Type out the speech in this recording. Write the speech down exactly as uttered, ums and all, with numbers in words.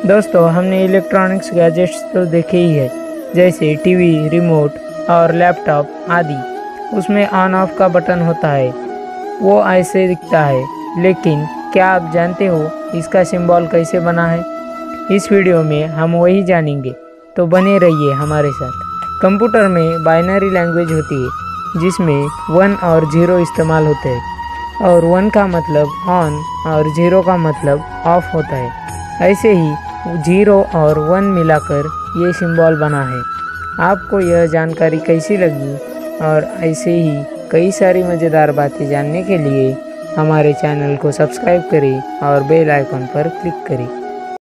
दोस्तों, हमने electronics gadgets तो देखे ही है, जैसे टीवी, रिमोट और लैपटॉप आदि। उसमें ऑन ऑफ का बटन होता है, वो ऐसे दिखता है। लेकिन क्या आप जानते हो इसका सिंबल कैसे बना है? इस वीडियो में हम वही जानेंगे, तो बने रहिए हमारे साथ। कंप्यूटर में बाइनरी लैंग्वेज होती है, जिसमें वन और ज़ीरो इस्तेमाल होते हैं, और वन का मतलब ऑन और ज़ीरो का मतलब ऑफ होता है। ऐसे ही ज़ीरो और वन मिलाकर ये सिंबल बना है। आपको यह जानकारी कैसी लगी? और ऐसे ही कई सारी मज़ेदार बातें जानने के लिए हमारे चैनल को सब्सक्राइब करें और बेल आइकन पर क्लिक करें।